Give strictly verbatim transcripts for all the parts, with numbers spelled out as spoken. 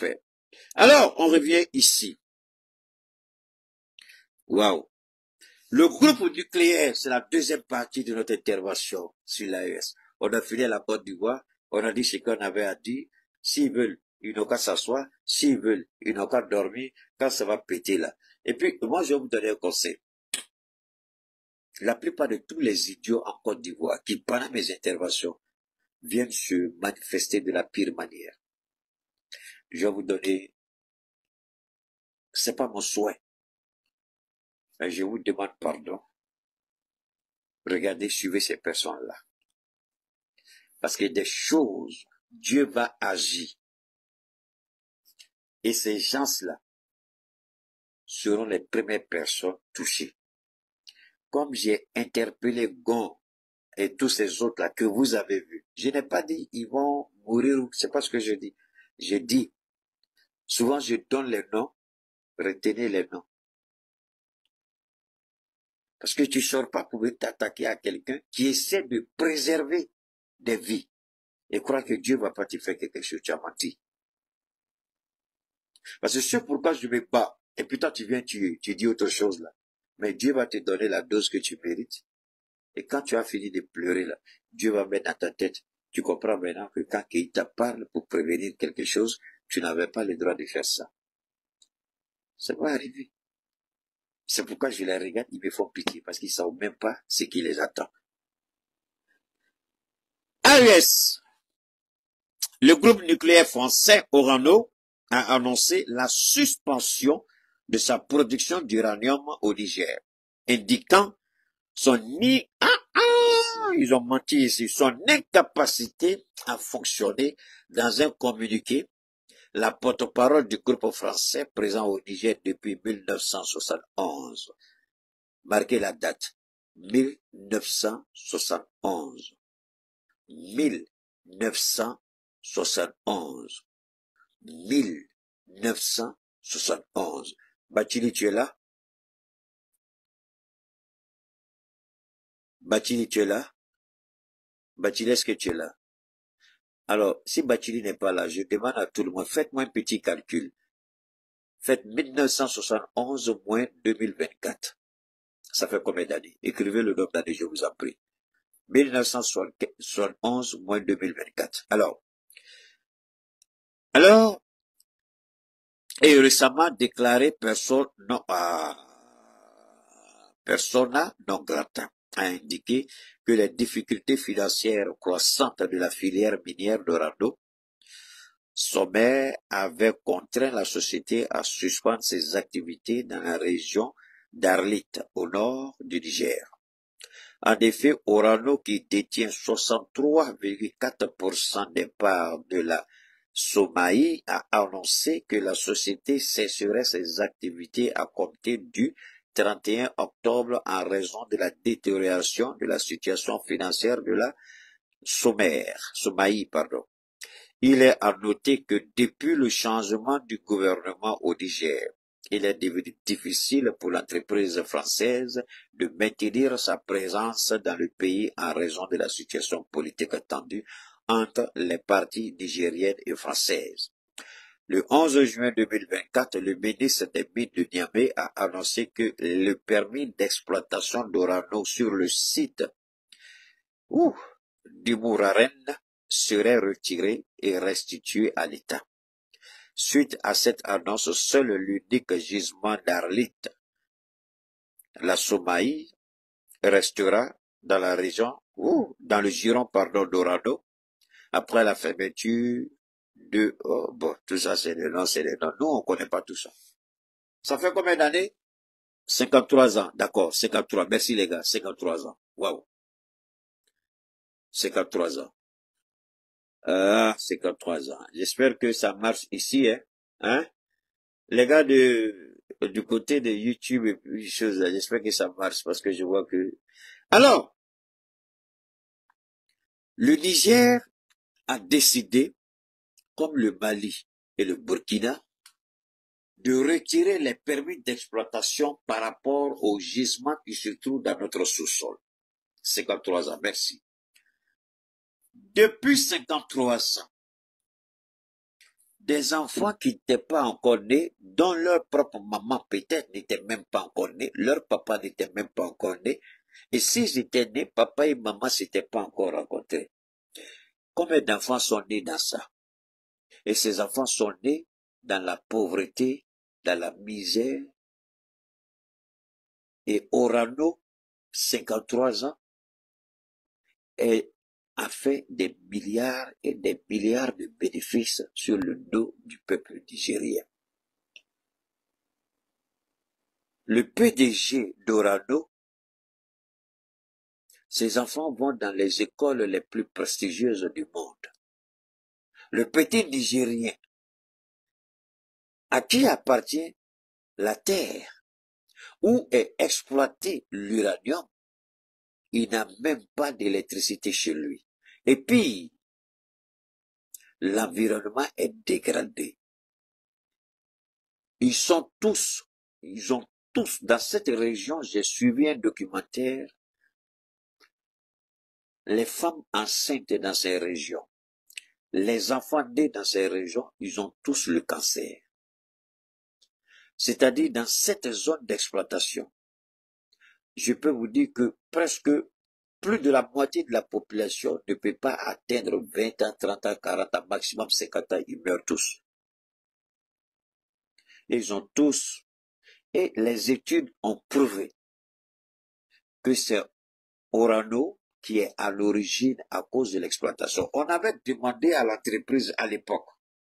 faire. Alors, on revient ici. Waouh. Le groupe nucléaire, c'est la deuxième partie de notre intervention sur l'A E S. On a fini à la Côte d'Ivoire, on a dit ce qu'on avait à dire. S'ils veulent, ils n'ont qu'à s'asseoir. S'ils veulent, ils n'ont qu'à dormir quand ça va péter là. Et puis, moi, je vais vous donner un conseil. La plupart de tous les idiots en Côte d'Ivoire qui, pendant mes interventions, viennent se manifester de la pire manière. Je vais vous donner, c'est pas mon souhait, mais je vous demande pardon. Regardez, suivez ces personnes-là. Parce que des choses, Dieu va agir. Et ces gens-là seront les premières personnes touchées. Comme j'ai interpellé Gon et tous ces autres-là que vous avez vus, je n'ai pas dit ils vont mourir, c'est pas ce que je dis. Je dis, souvent je donne les noms, retenez les noms. Parce que tu ne sors pas pour t'attaquer à quelqu'un qui essaie de préserver des vies. Et crois que Dieu ne va pas te faire quelque chose, tu as menti. Parce que c'est pourquoi je me bats. Et puis toi, tu viens, tu, tu dis autre chose là. Mais Dieu va te donner la dose que tu mérites. Et quand tu as fini de pleurer là, Dieu va mettre dans ta tête. Tu comprends maintenant que quand il te parle pour prévenir quelque chose, tu n'avais pas le droit de faire ça. Ça va arriver. C'est pourquoi je les regarde, ils me font pitié, parce qu'ils ne savent même pas ce qui les attend. A E S, le groupe nucléaire français Orano a annoncé la suspension de sa production d'uranium au Niger, indiquant son ni ah, ah, ils ont menti ici, son incapacité à fonctionner. Dans un communiqué, la porte-parole du groupe français présent au Niger depuis mille neuf cent soixante-onze. Marquez la date. mille neuf cent soixante-onze. mille neuf cent soixante-onze. mille neuf cent soixante-onze. Bachili, tu es là? Bachili, tu es là? Bachili, est-ce que tu es là? Alors, si Bachili n'est pas là, je demande à tout le monde, faites-moi un petit calcul. Faites mille neuf cent soixante-onze moins deux mille vingt-quatre. Ça fait combien d'années? Écrivez le nombre d'années, je vous en prie. mille neuf cent soixante-onze moins deux mille vingt-quatre. Alors, alors, et récemment déclaré personne non, euh, persona non grata, a indiqué que les difficultés financières croissantes de la filière minière d'Orano sommaire avaient contraint la société à suspendre ses activités dans la région d'Arlit, au nord du Niger. En effet, Orano, qui détient soixante-trois virgule quatre pour cent des parts de la Somaï, a annoncé que la société cesserait ses activités à compter du trente et un octobre en raison de la détérioration de la situation financière de la Sommaire, Somaï, pardon. Il est à noter que depuis le changement du gouvernement au Niger, il est devenu difficile pour l'entreprise française de maintenir sa présence dans le pays en raison de la situation politique tendue entre les parties nigériennes et françaises. Le onze juin deux mille vingt-quatre, le ministre des Mines de Niamey a annoncé que le permis d'exploitation d'Orano sur le site ouh, du Mouraren serait retiré et restitué à l'État. Suite à cette annonce, seul l'unique gisement d'Arlit, la Somaï, restera dans la région, ou dans le giron, pardon, d'Orano, après la fermeture de, oh, bon, tout ça c'est des noms, c'est des noms. Nous, on connaît pas tout ça. Ça fait combien d'années? cinquante-trois ans, d'accord, cinquante-trois, merci les gars, cinquante-trois ans, waouh. cinquante-trois ans. Ah, cinquante-trois ans. J'espère que ça marche ici, hein, hein? Les gars de, du côté de YouTube et puis choses là, j'espère que ça marche parce que je vois que... Alors, le Niger a décidé, comme le Mali et le Burkina, de retirer les permis d'exploitation par rapport aux gisements qui se trouvent dans notre sous-sol. cinquante-trois ans, merci. Depuis cinquante-trois ans, des enfants qui n'étaient pas encore nés, dont leur propre maman peut-être n'était même pas encore née, leur papa n'était même pas encore né, et s'ils étaient nés, papa et maman ne s'étaient pas encore rencontrés. Combien d'enfants sont nés dans ça? Et ces enfants sont nés dans la pauvreté, dans la misère. Et Orano, cinquante-trois ans, et a fait des milliards et des milliards de bénéfices sur le dos du peuple nigérien. Le P D G d'Orano, ses enfants vont dans les écoles les plus prestigieuses du monde. Le petit Nigérien, à qui appartient la terre, où est exploité l'uranium, il n'a même pas d'électricité chez lui. Et puis, l'environnement est dégradé. Ils sont tous, ils ont tous, dans cette région, j'ai suivi un documentaire, les femmes enceintes dans ces régions, les enfants nés dans ces régions, ils ont tous le cancer. C'est-à-dire dans cette zone d'exploitation, je peux vous dire que presque plus de la moitié de la population ne peut pas atteindre vingt ans, trente ans, quarante ans, maximum cinquante ans, ils meurent tous. Ils ont tous, et les études ont prouvé que c'est Orano qui est à l'origine à cause de l'exploitation. On avait demandé à l'entreprise à l'époque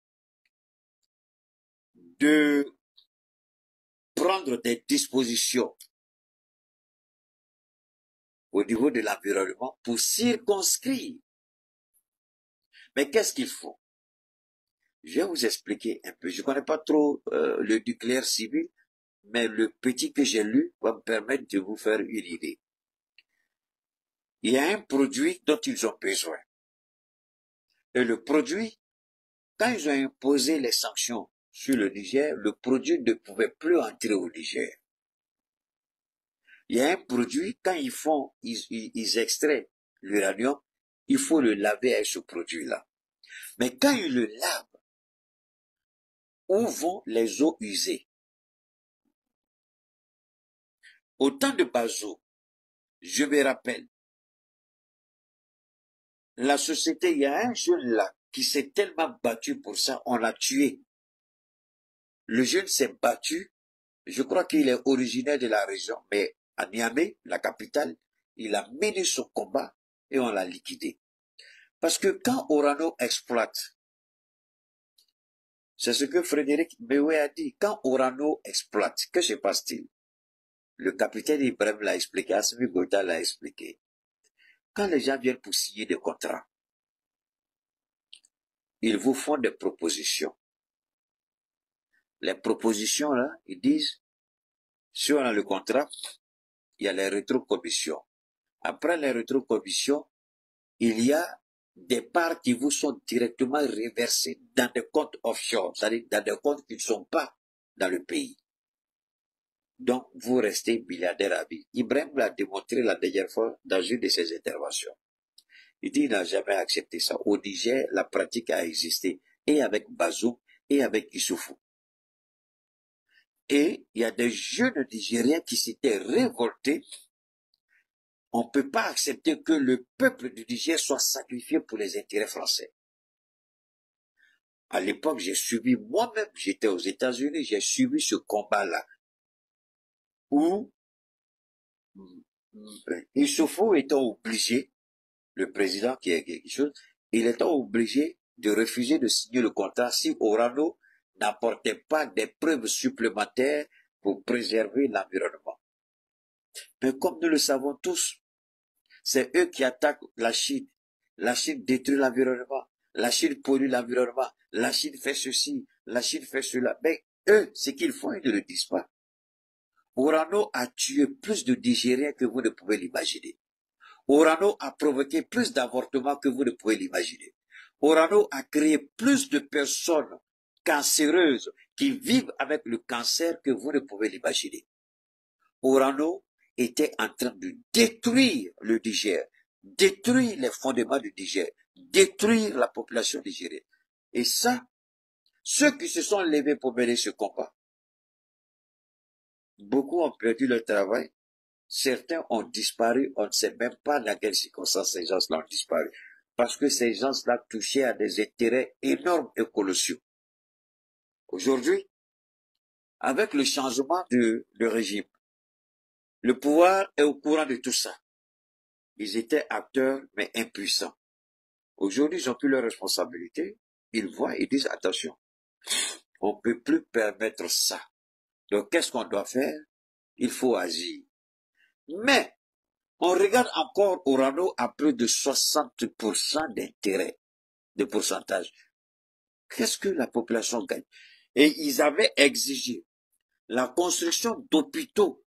de prendre des dispositions au niveau de l'environnement pour circonscrire. Mais qu'est-ce qu'il faut? Je vais vous expliquer un peu. Je ne connais pas trop euh, le nucléaire civil, mais le petit que j'ai lu va me permettre de vous faire une idée. Il y a un produit dont ils ont besoin. Et le produit, quand ils ont imposé les sanctions sur le Niger, le produit ne pouvait plus entrer au Niger. Il y a un produit, quand ils font, ils, ils, ils extraient l'uranium, il faut le laver avec ce produit-là. Mais quand ils le lavent, où vont les eaux usées? Au temps de Bazo, je me rappelle, la société, il y a un jeune là qui s'est tellement battu pour ça, on l'a tué. Le jeune s'est battu, je crois qu'il est originaire de la région, mais à Niamey, la capitale, il a mené son combat et on l'a liquidé. Parce que quand Orano exploite, c'est ce que Frédéric Mewé a dit, quand Orano exploite, que se passe-t-il? Le capitaine Ibrahim l'a expliqué, Assimi Goïta l'a expliqué. Quand les gens viennent pour signer des contrats, ils vous font des propositions. Les propositions, là, ils disent, si on a le contrat, il y a les rétrocommissions. Après les rétrocommissions, il y a des parts qui vous sont directement reversées dans des comptes offshore, c'est-à-dire dans des comptes qui ne sont pas dans le pays. Donc, vous restez milliardaire à vie. Ibrahim l'a démontré la dernière fois dans une de ses interventions. Il dit qu'il n'a jamais accepté ça. Au Niger, la pratique a existé, et avec Bazoum, et avec Issoufou. Et il y a des jeunes Nigériens qui s'étaient révoltés. On ne peut pas accepter que le peuple du Niger soit sacrifié pour les intérêts français. À l'époque, j'ai subi, moi-même, j'étais aux États-Unis, j'ai subi ce combat-là, où Issoufou étant obligé, le président qui est quelque chose, il était obligé de refuser de signer le contrat si Orano n'apportait pas des preuves supplémentaires pour préserver l'environnement. Mais comme nous le savons tous, c'est eux qui attaquent la Chine. La Chine détruit l'environnement. La Chine pollue l'environnement. La Chine fait ceci. La Chine fait cela. Mais eux, ce qu'ils font, ils ne le disent pas. Orano a tué plus de Nigériens que vous ne pouvez l'imaginer. Orano a provoqué plus d'avortements que vous ne pouvez l'imaginer. Orano a créé plus de personnes cancéreuses qui vivent avec le cancer que vous ne pouvez l'imaginer. Orano était en train de détruire le Niger, détruire les fondements du Niger, détruire la population nigérienne. Et ça, Ceux qui se sont levés pour mener ce combat, beaucoup ont perdu leur travail. Certains ont disparu. On ne sait même pas dans quelles circonstances ces gens-là ont disparu. Parce que ces gens-là touchaient à des intérêts énormes et colossaux. Aujourd'hui, avec le changement de, de régime, le pouvoir est au courant de tout ça. Ils étaient acteurs, mais impuissants. Aujourd'hui, ils n'ont plus leurs responsabilités. Ils voient, ils disent, attention, on ne peut plus permettre ça. Donc, qu'est-ce qu'on doit faire? Il faut agir. Mais, on regarde encore Orano à plus de soixante pour cent d'intérêt, de pourcentage. Qu'est-ce que la population gagne? Et ils avaient exigé la construction d'hôpitaux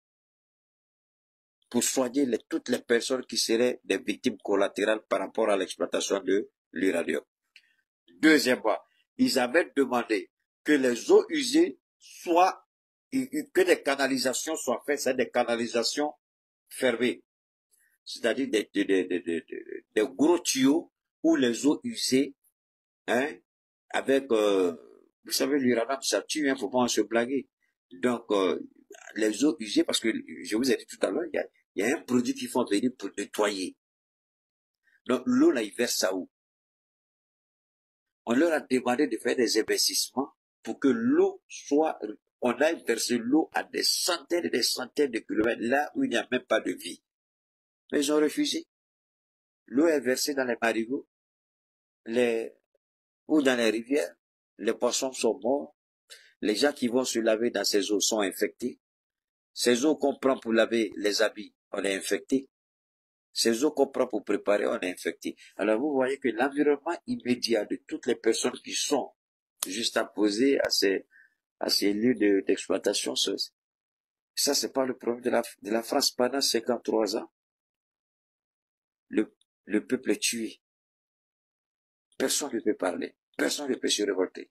pour soigner les, toutes les personnes qui seraient des victimes collatérales par rapport à l'exploitation de l'uranium. Deuxièmement, ils avaient demandé que les eaux usées soient, que des canalisations soient faites, c'est des canalisations fermées. C'est-à-dire des, des, des, des, des, des gros tuyaux où les eaux usées, hein, avec, euh, vous savez, l'uranium, ça tue, hein, faut pas en se blaguer. Donc, euh, les eaux usées, parce que je vous ai dit tout à l'heure, il y a, il y a un produit qu'ils font venir pour nettoyer. Donc, l'eau, là, ils versent ça où? On leur a demandé de faire des investissements pour que l'eau soit, on aille verser l'eau à des centaines et des centaines de kilomètres, là où il n'y a même pas de vie. Mais ils ont refusé. L'eau est versée dans les marigots, les, ou dans les rivières. Les poissons sont morts. Les gens qui vont se laver dans ces eaux sont infectés. Ces eaux qu'on prend pour laver les habits, on est infecté. Ces eaux qu'on prend pour préparer, on est infecté. Alors vous voyez que l'environnement immédiat de toutes les personnes qui sont juste apposées à ces, à ces lieux d'exploitation, de, ça c'est pas le problème de la, de la France pendant cinquante-trois ans. Le, le peuple est tué. Personne ne peut parler. Personne ne peut se révolter.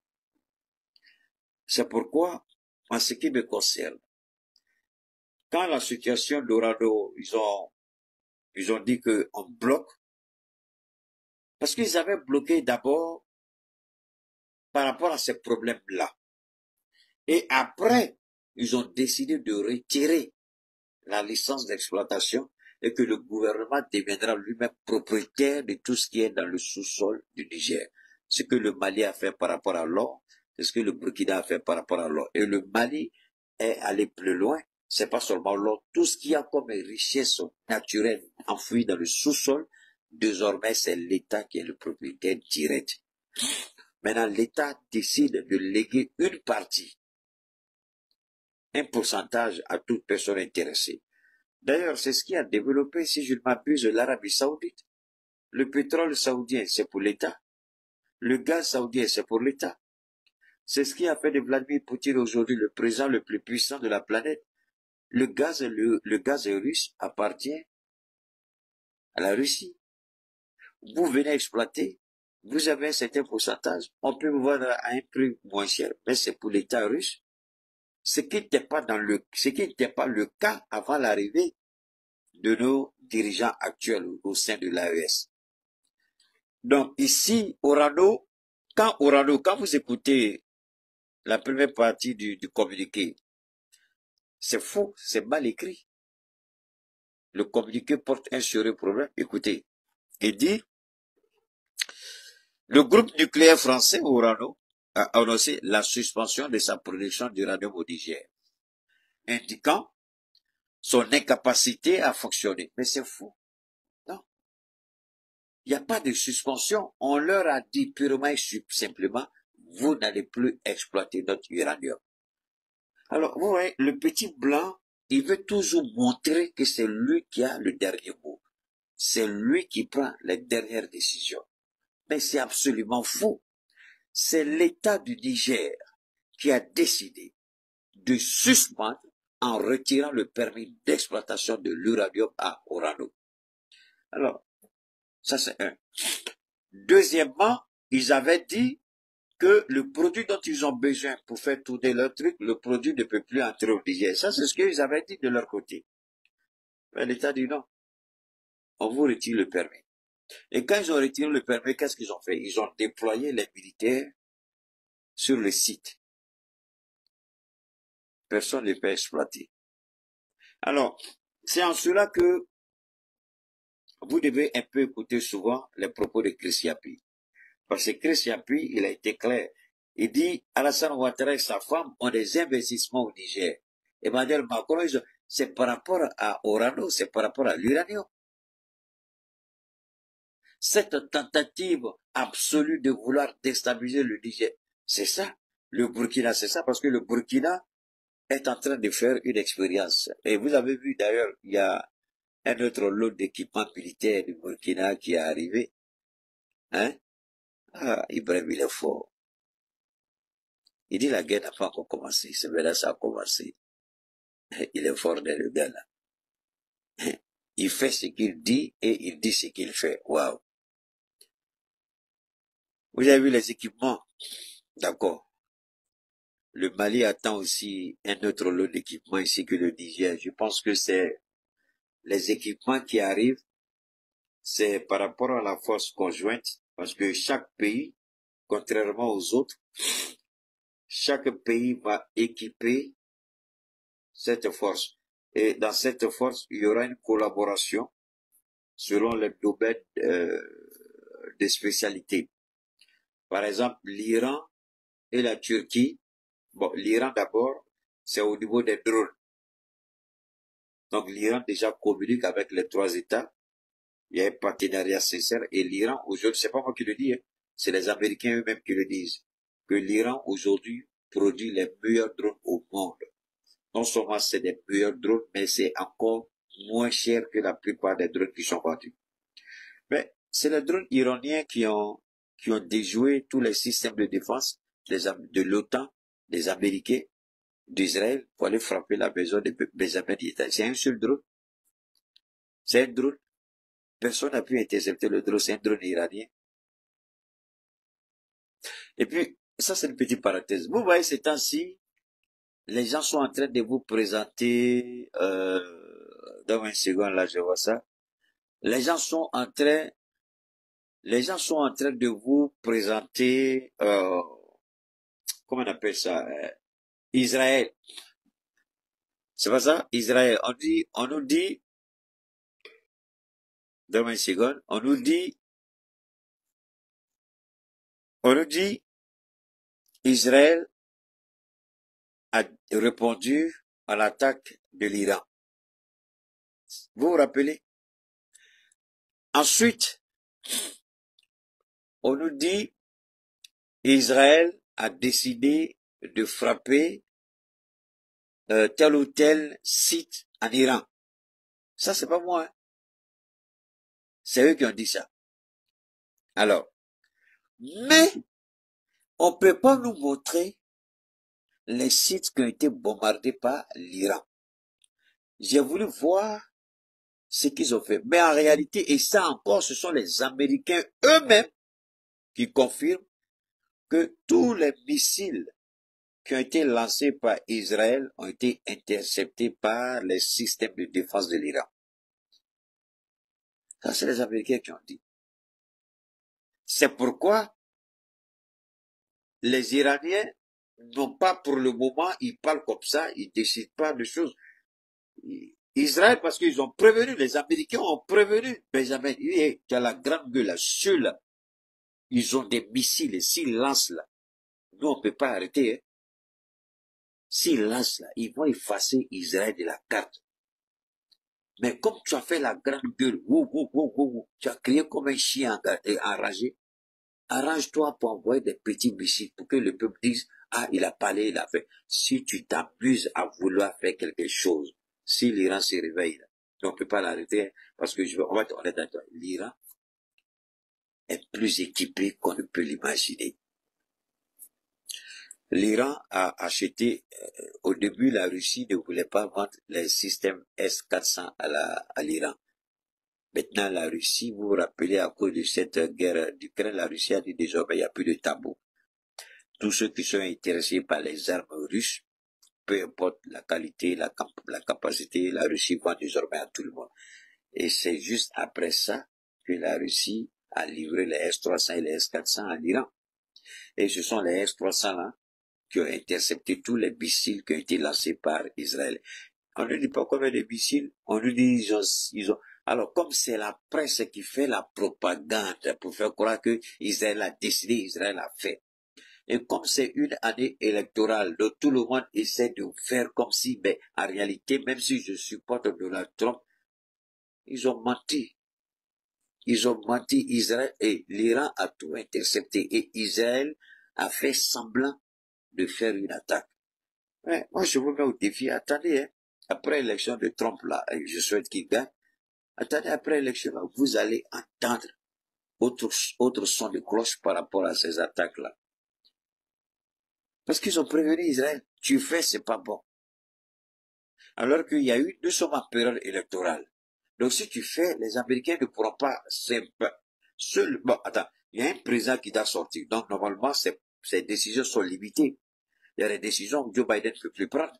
C'est pourquoi, en ce qui me concerne, quand la situation d'Orano, ils ont, ils ont dit qu'on bloque, parce qu'ils avaient bloqué d'abord par rapport à ces problèmes-là. Et après, ils ont décidé de retirer la licence d'exploitation et que le gouvernement deviendra lui-même propriétaire de tout ce qui est dans le sous-sol du Niger. Ce que le Mali a fait par rapport à l'or, c'est ce que le Burkina a fait par rapport à l'or. Et le Mali est allé plus loin. C'est pas seulement l'or. Tout ce qu'il y a comme richesse naturelle enfouie dans le sous-sol, désormais c'est l'État qui est le propriétaire direct. Maintenant, l'État décide de léguer une partie, un pourcentage à toute personne intéressée. D'ailleurs, c'est ce qui a développé, si je ne m'abuse, l'Arabie Saoudite. Le pétrole saoudien, c'est pour l'État. Le gaz saoudien, c'est pour l'État. C'est ce qui a fait de Vladimir Poutine aujourd'hui le président le plus puissant de la planète. Le gaz, le, le gaz russe appartient à la Russie. Vous venez exploiter, vous avez un certain pourcentage, on peut vous vendre à un prix moins cher, mais c'est pour l'État russe. Ce qui n'était pas dans le, ce qui n'était pas le cas avant l'arrivée de nos dirigeants actuels au sein de l'A E S. Donc ici, Orano, quand Orano, quand vous écoutez la première partie du, du communiqué, c'est faux, c'est mal écrit. Le communiqué porte un sérieux problème. Écoutez, il dit, le groupe nucléaire français Orano a annoncé la suspension de sa production d'uranium au Niger, indiquant son incapacité à fonctionner. Mais c'est faux. Non. Il n'y a pas de suspension. On leur a dit purement et simplement, vous n'allez plus exploiter notre uranium. Alors, vous voyez, le petit blanc, il veut toujours montrer que c'est lui qui a le dernier mot. C'est lui qui prend les dernières décisions. Mais c'est absolument faux. C'est l'État du Niger qui a décidé de suspendre en retirant le permis d'exploitation de l'uranium à Orano. Alors, ça c'est un. Deuxièmement, ils avaient dit que le produit dont ils ont besoin pour faire tourner leur truc, le produit ne peut plus entrer au Niger. Ça, c'est ce qu'ils avaient dit de leur côté. Mais l'État dit non. On vous retire le permis. Et quand ils ont retiré le permis, qu'est-ce qu'ils ont fait? Ils ont déployé les militaires sur le site. Personne ne peut exploiter. Alors, c'est en cela que vous devez un peu écouter souvent les propos de Chris Yapi. Parce que Chris Yapi, il a été clair. Il dit, Alassane Ouattara et sa femme ont des investissements au Niger. Emmanuel Macron, c'est par rapport à Orano, c'est par rapport à l'uranium. Cette tentative absolue de vouloir déstabiliser le Niger, c'est ça. Le Burkina, c'est ça, parce que le Burkina est en train de faire une expérience. Et vous avez vu d'ailleurs, il y a un autre lot d'équipements militaires du Burkina qui est arrivé. Hein? Ah, Ibrahim, il est fort. Il dit la guerre n'a pas encore commencé. C'est vrai, ça a commencé. Il est fort, le gars là. Il fait ce qu'il dit et il dit ce qu'il fait. Waouh. Vous avez vu les équipements? D'accord. Le Mali attend aussi un autre lot d'équipements ici que le Niger. Je pense que c'est les équipements qui arrivent, c'est par rapport à la force conjointe, parce que chaque pays, contrairement aux autres, chaque pays va équiper cette force. Et dans cette force, il y aura une collaboration selon les domaines euh, de spécialité. Par exemple, l'Iran et la Turquie. Bon, l'Iran d'abord, c'est au niveau des drones. Donc l'Iran déjà communique avec les trois États. Il y a un partenariat sincère. Et l'Iran, aujourd'hui, c'est pas moi qui le dis, hein, c'est les Américains eux-mêmes qui le disent, que l'Iran aujourd'hui produit les meilleurs drones au monde. Non seulement c'est des meilleurs drones, mais c'est encore moins cher que la plupart des drones qui sont vendus. Mais c'est les drones iraniens qui ont, qui ont déjoué tous les systèmes de défense des, de l'OTAN, des Américains, d'Israël, pour aller frapper la maison de Benjamin Netanyahu. C'est un seul drone. C'est un drone. Personne n'a pu intercepter le drone, c'est un drone iranien. Et puis, ça c'est une petite parenthèse. Vous voyez, ces temps-ci, les gens sont en train de vous présenter, euh, dans une seconde, là, je vois ça. Les gens sont en train, les gens sont en train de vous présenter, euh, comment on appelle ça, euh, Israël. C'est pas ça? Israël. On dit, on nous dit, dans une seconde, on nous dit, on nous dit, Israël a répondu à l'attaque de l'Iran. Vous vous rappelez? Ensuite, on nous dit, Israël a décidé de frapper euh, tel ou tel site en Iran. Ça, c'est pas moi. Hein. C'est eux qui ont dit ça. Alors, mais on peut pas nous montrer les sites qui ont été bombardés par l'Iran. J'ai voulu voir ce qu'ils ont fait. Mais en réalité, et ça encore, ce sont les Américains eux-mêmes qui confirment que tous les missiles qui ont été lancés par Israël ont été interceptés par les systèmes de défense de l'Iran. Ça, c'est les Américains qui ont dit. C'est pourquoi les Iraniens n'ont pas pour le moment, ils parlent comme ça, ils décident pas de choses. Israël, parce qu'ils ont prévenu, les Américains ont prévenu Benjamin, tu as la grande gueule là, ceux-là, ils ont des missiles, et s'ils lancent là, nous on peut pas arrêter. Hein. S'ils lancent là, ils vont effacer Israël de la carte. Mais comme tu as fait la grande gueule, wou, wou, wou, wou, tu as crié comme un chien enragé, arrange-toi pour envoyer des petits missiles pour que le peuple dise, ah, il a parlé, il a fait. Si tu t'amuses à vouloir faire quelque chose, si l'Iran se réveille, là, on ne peut pas l'arrêter, parce que je vais, on va être honnête avec toi, l'Iran est plus équipé qu'on ne peut l'imaginer. L'Iran a acheté, euh, au début, la Russie ne voulait pas vendre les systèmes S quatre cents à la, à l'Iran. Maintenant, la Russie, vous vous rappelez, à cause de cette guerre d'Ukraine, la Russie a dit désormais, il n'y a plus de tabou. Tous ceux qui sont intéressés par les armes russes, peu importe la qualité, la, la capacité, la Russie vend désormais à tout le monde. Et c'est juste après ça que la Russie a livré les S trois cents et les S quatre cents à l'Iran. Et ce sont les S trois cents là qui ont intercepté tous les missiles qui ont été lancés par Israël. On ne dit pas combien de missiles, on nous dit ils ont, ils ont. Alors comme c'est la presse qui fait la propagande pour faire croire que Israël a décidé, Israël a fait. Et comme c'est une année électorale, donc tout le monde essaie de faire comme si, mais en réalité, même si je supporte Donald Trump, ils ont menti. Ils ont menti, Israël, et l'Iran a tout intercepté. Et Israël a fait semblant de faire une attaque. Ouais, moi, je vous mets au défi. Attendez, hein, après l'élection de Trump, là, et je souhaite qu'il gagne, attendez, après l'élection, vous allez entendre autre, autre son de cloche par rapport à ces attaques-là. Parce qu'ils ont prévenu Israël. Tu fais, c'est pas bon. Alors qu'il y a eu, nous sommes en période électorale. Donc si tu fais, les Américains ne pourront pas, c'est seul, bon, attends, il y a un président qui doit sortir. Donc normalement, ces, ces décisions sont limitées. Il y a des décisions que Joe Biden ne peut plus prendre.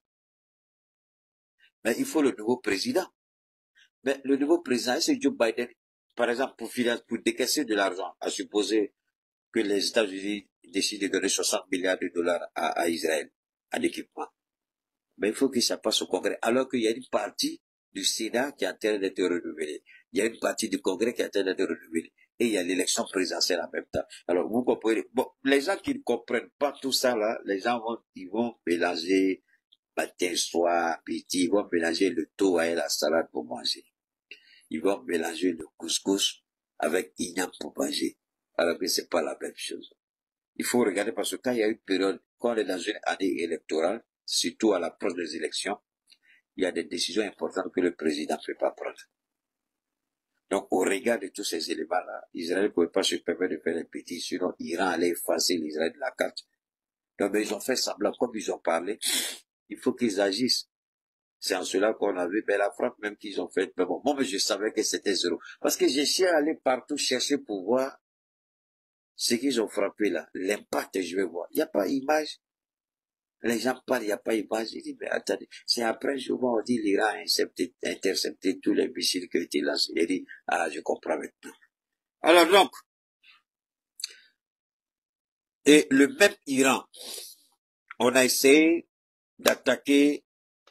Mais il faut le nouveau président. Mais le nouveau président, c'est Joe Biden, par exemple, pour, pour décaisser de l'argent, à supposer que les États-Unis décident de donner soixante milliards de dollars à, à Israël, en équipement. Mais il faut que ça passe au Congrès. Alors qu'il y a une partie du Sénat qui est en train d'être renouvelée. Il y a une partie du Congrès qui est en train d'être renouvelée. Et il y a l'élection présidentielle en même temps. Alors, vous comprenez. Bon, les gens qui ne comprennent pas tout ça, là, les gens vont, ils vont mélanger matin, soir, midi, ils vont mélanger le thon et la salade pour manger. Ils vont mélanger le couscous avec igname pour manger. Alors que c'est pas la même chose. Il faut regarder parce que quand il y a une période, quand on est dans une année électorale, surtout à l'approche des élections, il y a des décisions importantes que le président ne peut pas prendre. Donc, au regard de tous ces éléments-là, Israël ne pouvait pas se permettre de faire des petits, sinon Iran allait effacer l'Israël de la carte. Donc, ils ont fait semblant, comme ils ont parlé, il faut qu'ils agissent. C'est en cela qu'on a vu, ben, la frappe même qu'ils ont faite. Mais bon, moi, mais je savais que c'était zéro. Parce que j'ai cherché à aller partout chercher pour voir ce qu'ils ont frappé là. L'impact, je vais voir. Il n'y a pas d'image. Les gens parlent, il n'y a pas d'image. Je dis, mais attendez, c'est après, je vois, on dit, l'Iran a intercepté, intercepté tous les missiles qui ont été lancés. Il dit, ah, je comprends maintenant. Alors donc, et le même Iran, on a essayé d'attaquer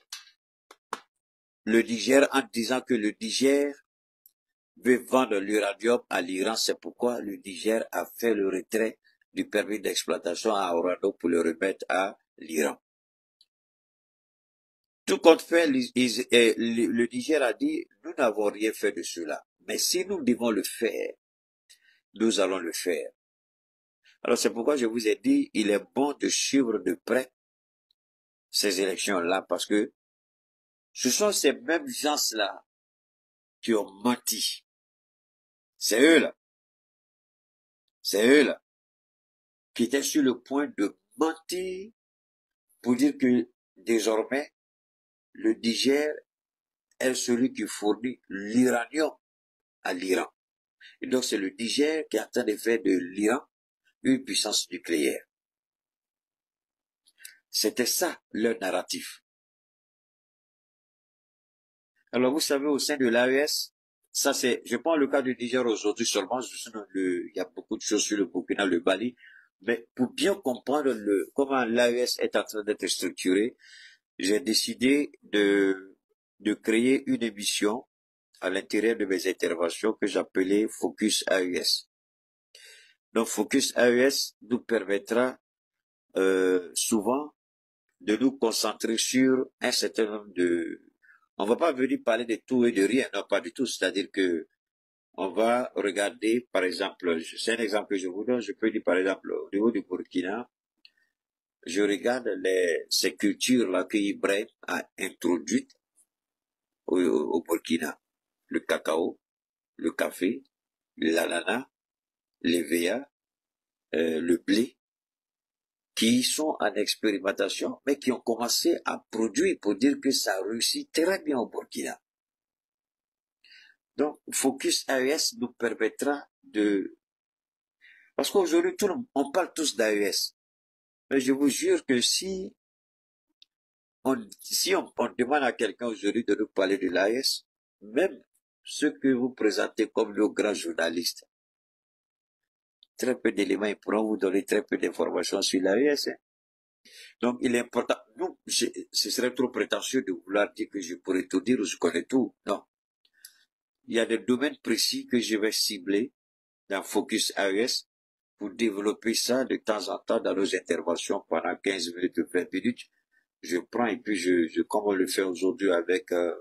le Niger en disant que le Niger veut vendre l'uranium à l'Iran. C'est pourquoi le Niger a fait le retrait du permis d'exploitation à Orano pour le remettre à l'Iran. Tout compte fait, le Niger a dit, nous n'avons rien fait de cela. Mais si nous devons le faire, nous allons le faire. Alors c'est pourquoi je vous ai dit, il est bon de suivre de près ces élections-là, parce que ce sont ces mêmes gens-là qui ont menti. C'est eux-là. C'est eux-là qui étaient sur le point de mentir pour dire que désormais, le Niger est celui qui fournit l'uranium à l'Iran. Et donc c'est le Niger qui est en train de faire de l'Iran une puissance nucléaire. C'était ça leur narratif. Alors vous savez, au sein de l'A E S, ça c'est, je prends le cas du Niger aujourd'hui seulement, le, il y a beaucoup de choses sur le Burkina, le Mali, mais pour bien comprendre le, comment l'A E S est en train d'être structuré, j'ai décidé de, de créer une émission à l'intérieur de mes interventions que j'appelais Focus A E S. Donc Focus A E S nous permettra euh, souvent de nous concentrer sur un certain nombre de... On va pas venir parler de tout et de rien, non pas du tout, c'est-à-dire que on va regarder, par exemple, c'est un exemple que je vous donne, je peux dire par exemple, au niveau du Burkina, je regarde les, ces cultures-là que Ibrahim a introduites au, au Burkina. Le cacao, le café, l'ananas, les véas, euh, le blé, qui sont en expérimentation, mais qui ont commencé à produire pour dire que ça réussit très bien au Burkina. Donc, Focus A E S nous permettra de... Parce qu'aujourd'hui, tout le monde, on parle tous d'A E S. Mais je vous jure que si on, si on, on demande à quelqu'un aujourd'hui de nous parler de l'A E S, même ceux que vous présentez comme nos grands journalistes, très peu d'éléments, ils pourront vous donner très peu d'informations sur l'A E S. Hein. Donc, il est important. Non, je, ce serait trop prétentieux de vouloir dire que je pourrais tout dire ou je connais tout. Non. Il y a des domaines précis que je vais cibler dans Focus A E S pour développer ça de temps en temps dans nos interventions pendant quinze minutes ou vingt minutes. Je prends et puis je, je comme on le fait aujourd'hui avec, euh,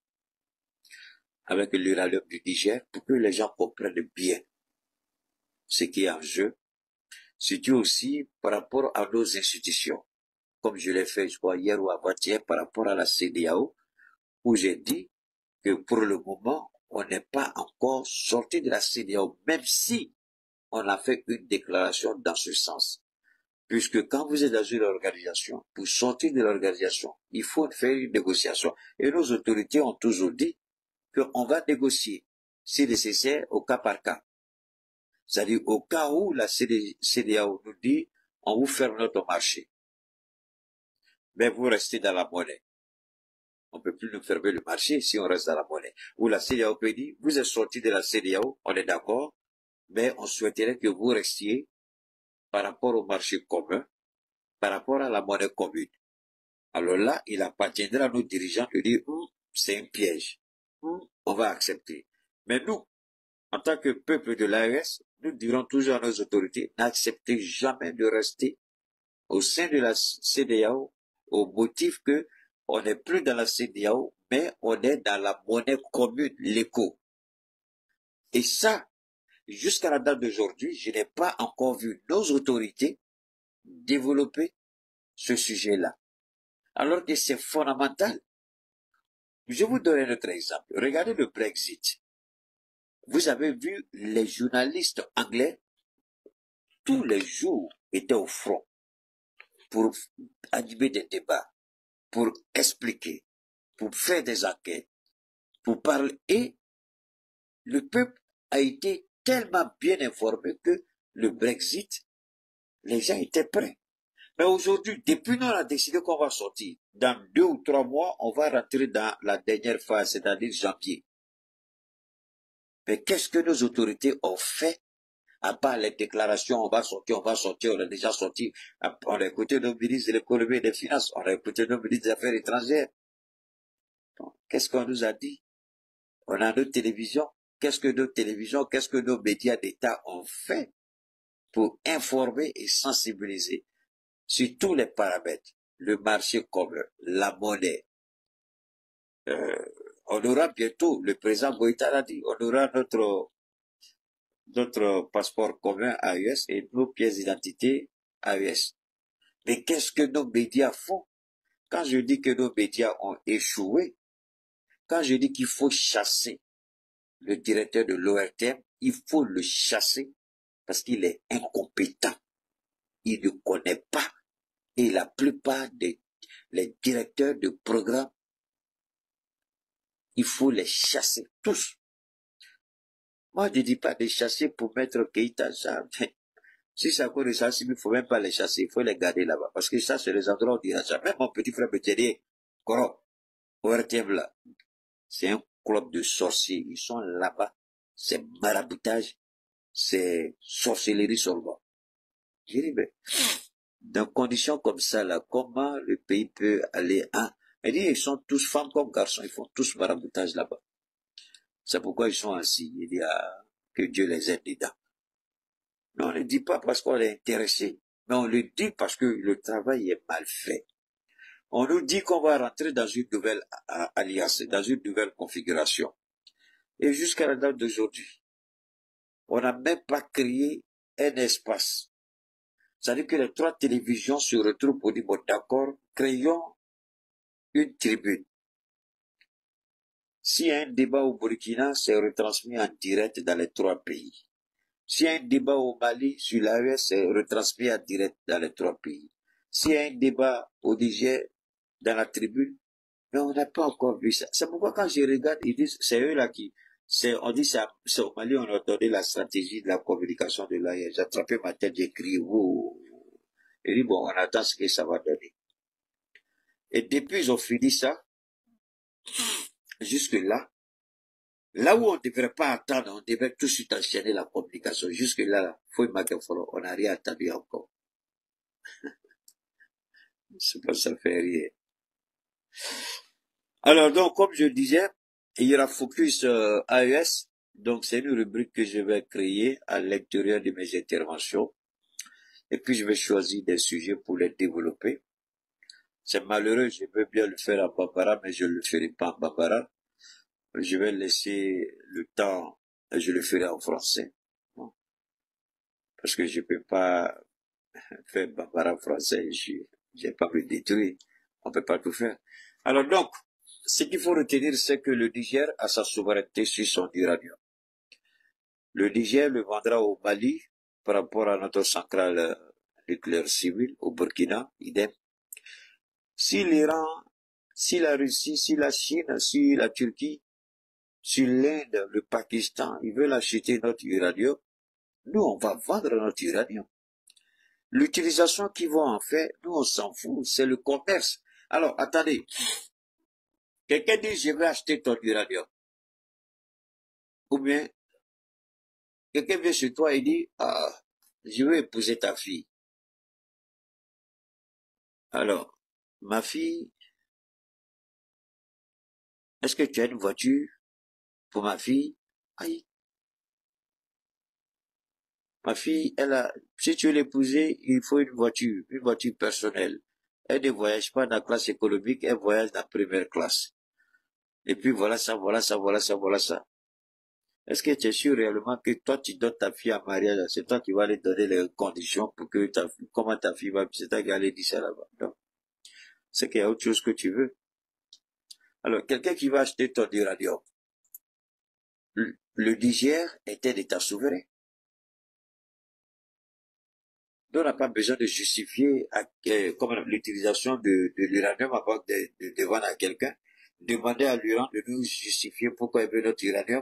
avec l'uranium du Niger, pour que les gens comprennent bien ce qui est en jeu. Surtout aussi par rapport à nos institutions, comme je l'ai fait, je crois, hier ou avant-hier, par rapport à la C D A O, où j'ai dit que pour le moment, on n'est pas encore sorti de la C D A O, même si on a fait une déclaration dans ce sens. Puisque quand vous êtes dans une organisation, pour sortir de l'organisation, il faut faire une négociation. Et nos autorités ont toujours dit qu'on va négocier, si nécessaire, au cas par cas. C'est-à-dire au cas où la C D A O nous dit, on vous ferme notre marché. Mais vous restez dans la monnaie. On ne peut plus nous fermer le marché si on reste dans la monnaie. Ou la C D A O peut dire, vous êtes sorti de la C D A O, on est d'accord, mais on souhaiterait que vous restiez par rapport au marché commun, par rapport à la monnaie commune. Alors là, il appartiendra à nos dirigeants de dire, hm, c'est un piège. Hm, on va accepter. Mais nous, en tant que peuple de l'A E S, nous dirons toujours à nos autorités, n'acceptez jamais de rester au sein de la C D A O au motif que on n'est plus dans la C D A O, mais on est dans la monnaie commune, l'éco. Et ça, jusqu'à la date d'aujourd'hui, je n'ai pas encore vu nos autorités développer ce sujet-là. Alors que c'est fondamental. Je vous donne un autre exemple. Regardez le Brexit. Vous avez vu les journalistes anglais, tous les jours, étaient au front pour animer des débats, pour expliquer, pour faire des enquêtes, pour parler. Et le peuple a été tellement bien informé que le Brexit, les gens étaient prêts. Mais aujourd'hui, depuis nous on a décidé qu'on va sortir, dans deux ou trois mois, on va rentrer dans la dernière phase, c'est-à-dire janvier. Mais qu'est-ce que nos autorités ont fait, à part les déclarations, on va sortir, on va sortir, on a déjà sorti, on a écouté nos ministres de l'économie et des finances, on a écouté nos ministres des affaires étrangères. Qu'est-ce qu'on nous a dit? On a nos télévisions. Qu'est-ce que nos télévisions, qu'est-ce que nos médias d'État ont fait pour informer et sensibiliser sur tous les paramètres, le marché commun, la monnaie. Euh, on aura bientôt, le président Goïta l'a dit, on aura notre, notre passeport commun A E S et nos pièces d'identité A E S. Mais qu'est-ce que nos médias font? Quand je dis que nos médias ont échoué, quand je dis qu'il faut chasser le directeur de l'O R T M, il faut le chasser parce qu'il est incompétent. Il ne connaît pas. Et la plupart des les directeurs de programmes, il faut les chasser tous. Moi, je ne dis pas de chasser pour mettre Keïta. Si c'est à cause de ça, il ne faut même pas les chasser. Il faut les garder là-bas. Parce que ça, c'est les endroits où on dira ça. Même mon petit frère me dit, Koro, O R T M là, c'est un club de sorciers. Ils sont là-bas. C'est maraboutage. C'est sorcellerie seulement. Je dis, mais, dans conditions comme ça, là, comment le pays peut aller à... Elle dit, ils sont tous femmes comme garçons, ils font tous maraboutage là-bas. C'est pourquoi ils sont ainsi. Il dit, ah, que Dieu les aide dedans. Mais on ne le dit pas parce qu'on est intéressé, mais on le dit parce que le travail est mal fait. On nous dit qu'on va rentrer dans une nouvelle alliance, dans une nouvelle configuration. Et jusqu'à la date d'aujourd'hui, on n'a même pas créé un espace. C'est-à-dire que les trois télévisions se retrouvent pour dire, bon, d'accord, créons une tribune. S'il y a un débat au Burkina, c'est retransmis en direct dans les trois pays. S'il y a un débat au Mali sur l'A E S, c'est retransmis en direct dans les trois pays. S'il y a un débat au Niger, dans la tribune, mais on n'a pas encore vu ça. C'est pourquoi quand je regarde, ils disent, c'est eux là qui, c'est, on dit ça, c'est au Mali, on a donné la stratégie de la communication de l'A E S. J'ai attrapé ma tête, j'ai crié, wow. Et dit, bon, on attend ce que ça va donner. Et depuis, ils ont fini ça, jusque là, Là où on ne devrait pas attendre, on devrait tout de suite enchaîner la communication. Jusque là, faut on n'a rien attendu encore. C'est pas ça fait rien. Alors donc, comme je disais, il y aura Focus euh, A E S. Donc c'est une rubrique que je vais créer à l'intérieur de mes interventions. Et puis je vais choisir des sujets pour les développer. C'est malheureux, je veux bien le faire en Bambara, mais je ne le ferai pas en Bambara. Je vais laisser le temps, et je le ferai en français. Parce que je ne peux pas faire Bambara en français, je n'ai pas me détruire. On ne peut pas tout faire. Alors donc, ce qu'il faut retenir, c'est que le Niger a sa souveraineté sur son uranium. Le Niger le vendra au Mali par rapport à notre centrale nucléaire civile, au Burkina, idem. Si l'Iran, si la Russie, si la Chine, si la Turquie, si l'Inde, le Pakistan, ils veulent acheter notre uranium, nous, on va vendre notre uranium. L'utilisation qu'ils vont en faire, nous, on s'en fout, c'est le commerce. Alors, attendez. Quelqu'un dit, je vais acheter ton uranium. Ou bien, quelqu'un vient chez toi et dit, ah, je veux épouser ta fille. Alors, ma fille, est-ce que tu as une voiture pour ma fille? Aïe. Ma fille, elle a, si tu veux l'épouser, il faut une voiture, une voiture personnelle. Elle ne voyage pas dans la classe économique, elle voyage dans la première classe. Et puis voilà ça, voilà ça, voilà ça, voilà ça. Est-ce que tu es sûr réellement que toi, tu donnes ta fille à mariage, c'est toi qui vas lui donner les conditions pour que ta fille, comment ta fille va, c'est toi qui vas lui dire ça là-bas. Non. C'est qu'il y a autre chose que tu veux. Alors, quelqu'un qui va acheter ton uranium, le, le Niger est un État souverain. Donc, on n'a pas besoin de justifier euh, comme l'utilisation de, de l'uranium avant de, de, de vendre à quelqu'un. Demander à l'Iran de nous justifier pourquoi il veut notre uranium.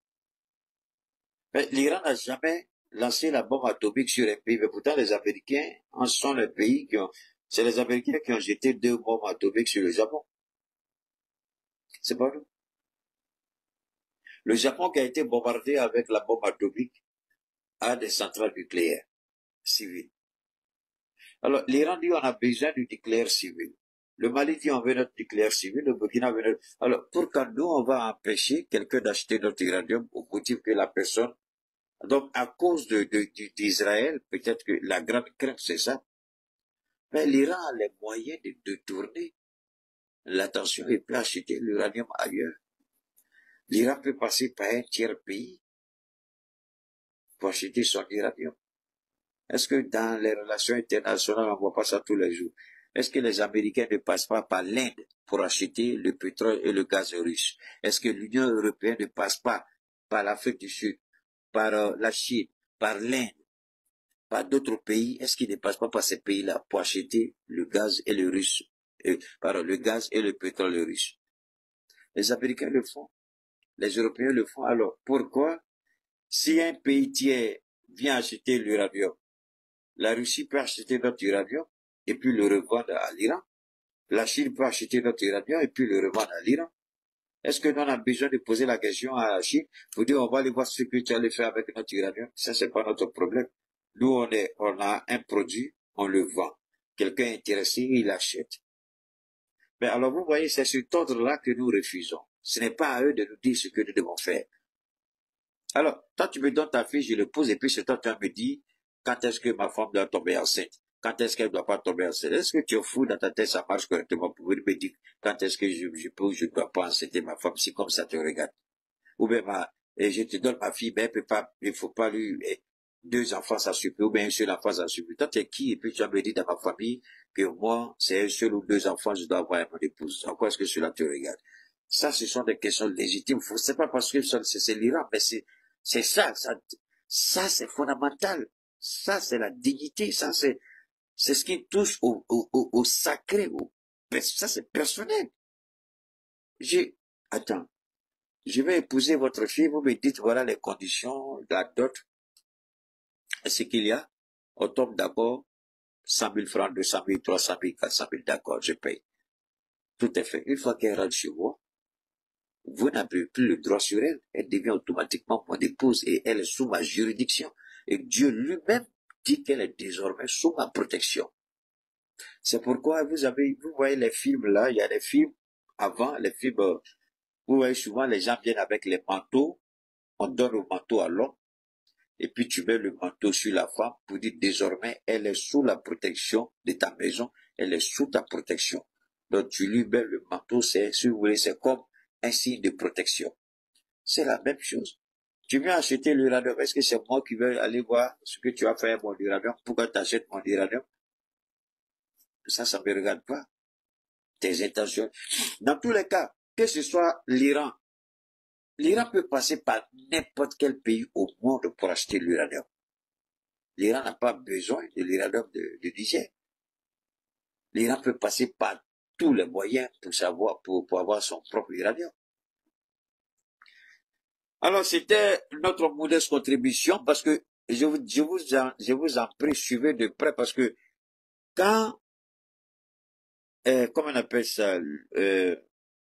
Mais l'Iran n'a jamais lancé la bombe atomique sur un pays, mais pourtant les Américains en sont les pays qui ont, c'est les Américains qui ont jeté deux bombes atomiques sur le Japon. C'est pas nous. Le Japon qui a été bombardé avec la bombe atomique a des centrales nucléaires civiles. Alors, l'Iran dit on a besoin du nucléaire civil. Le Mali dit on veut notre nucléaire civil, le Burkina veut notre... Alors, pourquoi nous, on va empêcher quelqu'un d'acheter notre uranium au motif que la personne... Donc, à cause de, de, d'Israël, peut-être que la grande crainte, c'est ça. Mais l'Iran a les moyens de, de tourner l'attention et peut acheter l'uranium ailleurs. L'Iran peut passer par un tiers pays pour acheter son uranium. Est-ce que dans les relations internationales, on ne voit pas ça tous les jours? Est-ce que les Américains ne passent pas par l'Inde pour acheter le pétrole et le gaz russe? Est-ce que l'Union européenne ne passe pas par l'Afrique du Sud, par euh, la Chine, par l'Inde, par d'autres pays? Est-ce qu'ils ne passent pas par ces pays-là pour acheter le gaz et le russe, euh, pardon, le gaz et le pétrole russe? Les Américains le font. Les Européens le font. Alors, pourquoi, si un pays tiers vient acheter l'uranium, la Russie peut acheter notre uranium et puis le revendre à l'Iran. La Chine peut acheter notre uranium et puis le revendre à l'Iran. Est-ce que nous on a besoin de poser la question à la Chine pour dire on va aller voir ce que tu allais faire avec notre uranium? Ça, c'est pas notre problème. Nous, on est, on a un produit, on le vend. Quelqu'un est intéressé, il achète. Mais alors, vous voyez, c'est cet ordre-là que nous refusons. Ce n'est pas à eux de nous dire ce que nous devons faire. Alors, toi, tu me donnes ta fille, je le pose, et puis c'est toi, tu me dis, quand est-ce que ma femme doit tomber enceinte? Quand est-ce qu'elle ne doit pas tomber enceinte? Est-ce que tu es fou dans ta tête, ça marche correctement pour me dire quand est-ce que je, je peux ou je ne dois pas enceinte ma femme si comme ça te regarde? Ou bien, ma, et je te donne ma fille, ben, elle peut pas, il faut pas lui, eh, deux enfants, ça suffit, ou bien un seul enfant, ça suffit. Toi, tu es qui? Et puis tu as me dit dans ma famille que moi, c'est un seul ou deux enfants, je dois avoir mon épouse. En quoi est-ce que cela te regarde? Ça, ce sont des questions légitimes. C'est pas parce que c'est l'Iran, mais c'est, c'est ça, ça, ça c'est fondamental. Ça, c'est la dignité. Ça, c'est, c'est ce qui touche au, au, au, au sacré. Au, ça, c'est personnel. J'ai, attends, je vais épouser votre fille. Vous me dites, voilà les conditions, la dot. Ce qu'il y a, on tombe d'accord, cent mille francs, deux cent mille, trois cent mille, quatre cent mille, d'accord, je paye. Tout est fait. Une fois qu'elle rentre chez moi, vous n'avez plus le droit sur elle. Elle devient automatiquement mon épouse et elle est sous ma juridiction. Et Dieu lui-même dit qu'elle est désormais sous ma protection. C'est pourquoi vous avez, vous voyez les films là, il y a des films avant, les films, euh, vous voyez souvent les gens viennent avec les manteaux, on donne le manteau à l'homme, et puis tu mets le manteau sur la femme pour dire désormais elle est sous la protection de ta maison, elle est sous ta protection. Donc tu lui mets le manteau, c'est, si vous voulez, c'est comme un signe de protection. C'est la même chose. Tu viens acheter l'uranium, est-ce que c'est moi qui vais aller voir ce que tu as fait à mon uranium? Pourquoi tu achètes mon uranium? Ça, ça ne me regarde pas. Tes intentions. Dans tous les cas, que ce soit l'Iran, l'Iran peut passer par n'importe quel pays au monde pour acheter l'uranium. L'Iran n'a pas besoin de l'uranium de, de Niger. L'Iran peut passer par tous les moyens pour savoir, pour, pour avoir son propre uranium. Alors, c'était notre modeste contribution parce que je vous, je vous en, je vous en prie, suivez de près parce que quand, euh, comment on appelle ça, euh,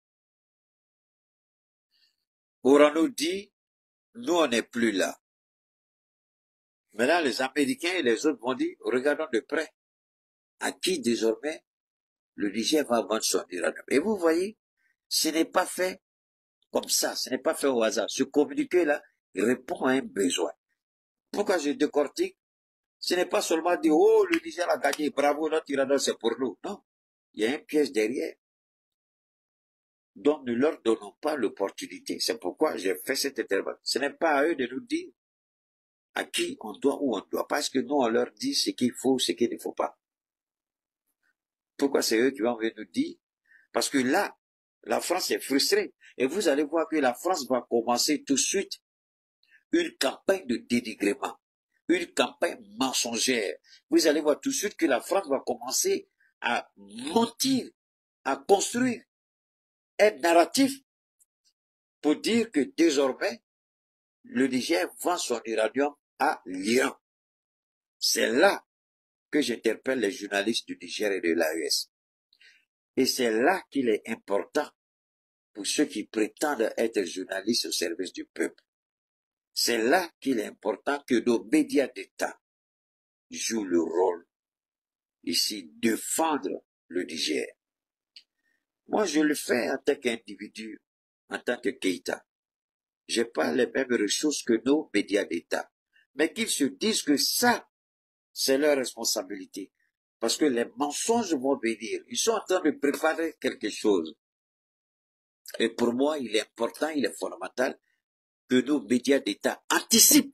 Orano dit, nous on n'est plus là. Maintenant, les Américains et les autres vont dire, regardons de près, à qui désormais le Niger va vendre son uranium. Et vous voyez, ce n'est pas fait comme ça, ce n'est pas fait au hasard. Ce communiqué-là répond à un besoin. Pourquoi je décortique? Ce n'est pas seulement dire, oh, le Niger a gagné, bravo, notre uranium, c'est pour nous. Non, il y a un piège derrière. Donc, ne leur donnons pas l'opportunité. C'est pourquoi j'ai fait cette intervention. Ce n'est pas à eux de nous dire à qui on doit ou on ne doit pas. Parce que nous, on leur dit ce qu'il faut, ce qu'il ne faut pas. Pourquoi c'est eux qui vont venir nous dire? Parce que là, la France est frustrée. Et vous allez voir que la France va commencer tout de suite une campagne de dénigrement, une campagne mensongère. Vous allez voir tout de suite que la France va commencer à mentir, à construire un narratif pour dire que désormais, le Niger vend son uranium à l'Iran. C'est là que j'interpelle les journalistes du Niger et de l'A E S. Et c'est là qu'il est important pour ceux qui prétendent être journalistes au service du peuple. C'est là qu'il est important que nos médias d'État jouent le rôle ici, défendre le Niger. Moi, je le fais en tant qu'individu, en tant que Keïta. J'ai pas les mêmes ressources que nos médias d'État. Mais qu'ils se disent que ça, c'est leur responsabilité. Parce que les mensonges vont venir. Ils sont en train de préparer quelque chose. Et pour moi, il est important, il est fondamental que nos médias d'État anticipent.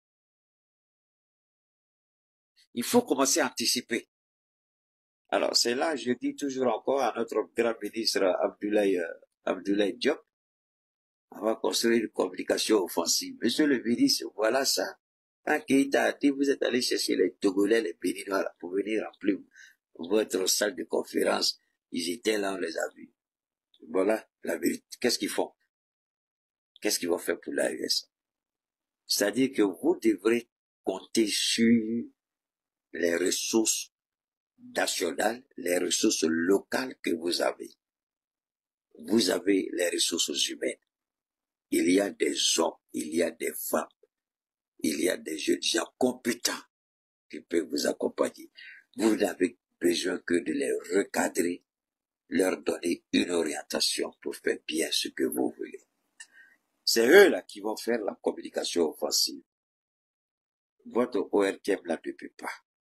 Il faut commencer à anticiper. Alors, c'est là, je dis toujours encore à notre grand ministre Abdoulaye, euh, Abdoulaye Diop, on va construire une communication offensive. Monsieur le ministre, voilà ça. Quand Keïta a dit, vous êtes allé chercher les Togolais, les Béninois là, pour venir remplir votre salle de conférence. Ils étaient là, on les a vus. Voilà la vérité. Qu'est-ce qu'ils font? Qu'est-ce qu'ils vont faire pour l'A E S? C'est-à-dire que vous devrez compter sur les ressources nationales, les ressources locales que vous avez. Vous avez les ressources humaines. Il y a des hommes, il y a des femmes, il y a des jeunes gens compétents qui peuvent vous accompagner. Vous n'avez besoin que de les recadrer, leur donner une orientation pour faire bien ce que vous voulez. C'est eux là qui vont faire la communication offensive. Votre O R T M là ne peut pas.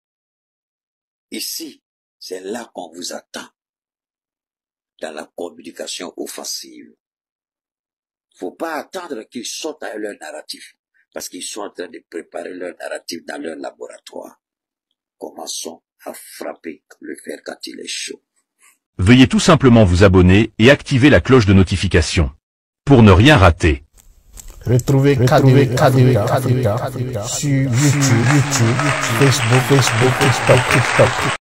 Ici, c'est là qu'on vous attend. Dans la communication offensive. Faut pas attendre qu'ils sortent à leur narratif. Parce qu'ils sont en train de préparer leur narratif dans leur laboratoire. Commençons à frapper le fer quand il est chaud. Veuillez tout simplement vous abonner et activer la cloche de notification. Pour ne rien rater. Retrouvez K D V Africa sur YouTube, YouTube, Facebook, Facebook, TikTok, TikTok.